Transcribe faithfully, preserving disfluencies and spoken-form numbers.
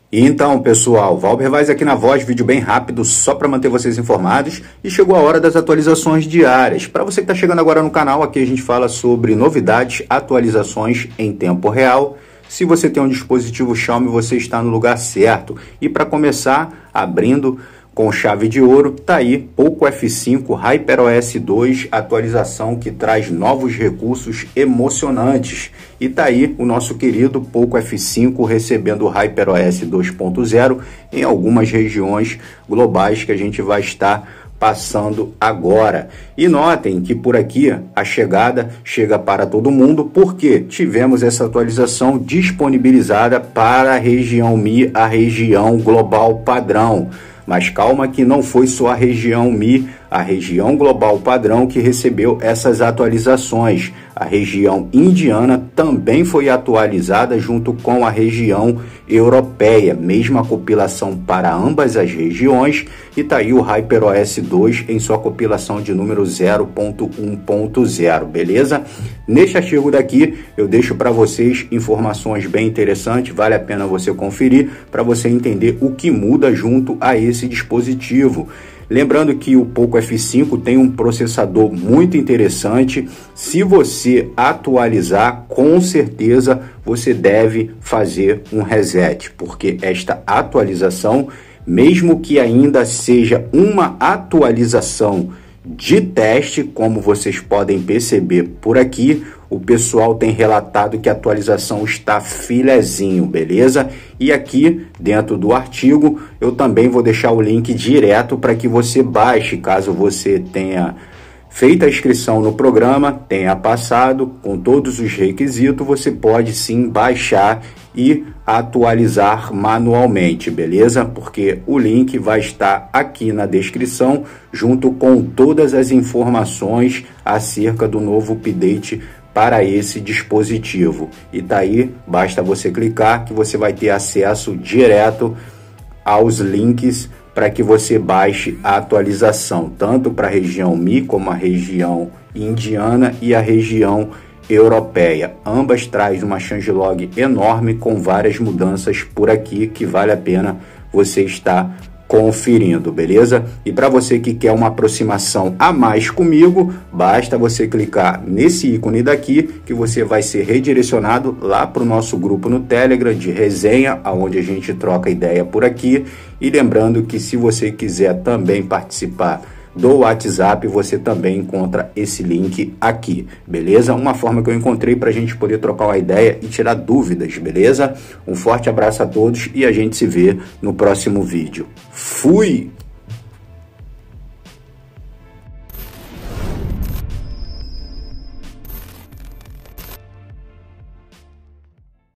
E então, pessoal, Valber Vaz aqui na voz, vídeo bem rápido, só para manter vocês informados. E chegou a hora das atualizações diárias. Para você que está chegando agora no canal, aqui a gente fala sobre novidades, atualizações em tempo real. Se você tem um dispositivo Xiaomi, você está no lugar certo. E para começar, abrindo com chave de ouro, tá aí Poco F cinco HyperOS dois, atualização que traz novos recursos emocionantes. E tá aí o nosso querido Poco F cinco recebendo o HyperOS dois ponto zero em algumas regiões globais que a gente vai estar passando agora. E notem que por aqui a chegada chega para todo mundo, porque tivemos essa atualização disponibilizada para a região Mi, a região global padrão. Mas calma que não foi só a região Mi, a região global padrão que recebeu essas atualizações. A região indiana também foi atualizada junto com a região europeia. Mesma compilação para ambas as regiões. E tá aí o HyperOS dois em sua compilação de número zero ponto um ponto zero, beleza? Neste artigo daqui eu deixo para vocês informações bem interessantes, vale a pena você conferir para você entender o que muda junto a esse dispositivo. Lembrando que o Poco F cinco tem um processador muito interessante. Se você atualizar, com certeza você deve fazer um reset, porque esta atualização, mesmo que ainda seja uma atualização de teste, como vocês podem perceber por aqui, o pessoal tem relatado que a atualização está filezinho, beleza? E aqui dentro do artigo eu também vou deixar o link direto para que você baixe, caso você tenha feito a inscrição no programa, tenha passado com todos os requisitos, você pode sim baixar e atualizar manualmente, beleza? Porque o link vai estar aqui na descrição, junto com todas as informações acerca do novo update para esse dispositivo. E tá aí, basta você clicar que você vai ter acesso direto aos links para que você baixe a atualização, tanto para a região Mi como a região indiana e a região europeia. Ambas traz uma changelog enorme com várias mudanças por aqui que vale a pena você estar conferindo, beleza? E para você que quer uma aproximação a mais comigo, basta você clicar nesse ícone daqui que você vai ser redirecionado lá para o nosso grupo no Telegram de resenha, onde a gente troca ideia por aqui. E lembrando que se você quiser também participar do WhatsApp, você também encontra esse link aqui, beleza? Uma forma que eu encontrei para a gente poder trocar uma ideia e tirar dúvidas, beleza? Um forte abraço a todos e a gente se vê no próximo vídeo. Fui!